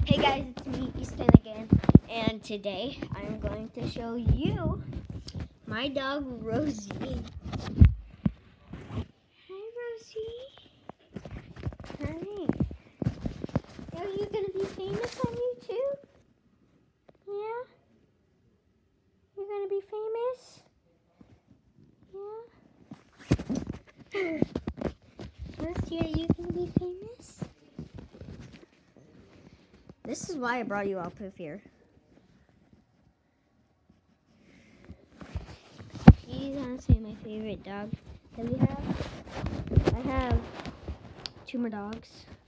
Hey guys, it's me, Easton again, and today I'm going to show you my dog, Rosie. Hi, Rosie. Hi. Are you going to be famous on YouTube? Yeah? You're going to be famous? Yeah? Rosie, are you going to be famous? This is why I brought you up here. She's honestly my favorite dog that we have. I have 2 more dogs.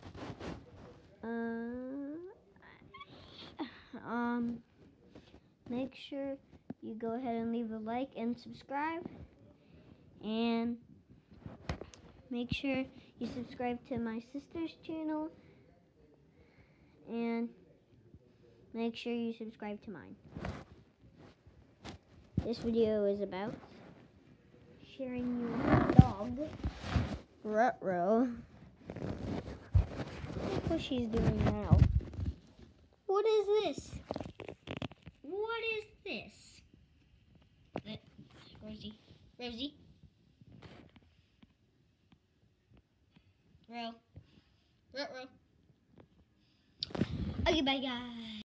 Make sure you go ahead and leave a like and subscribe. And make sure you subscribe to my sister's channel. And make sure you subscribe to mine. This video is about sharing your dog, Ruh-Roh. Look what she's doing now. What is this? What is this? Rosie. Rosie. Ruh-Roh. Okay, bye guys.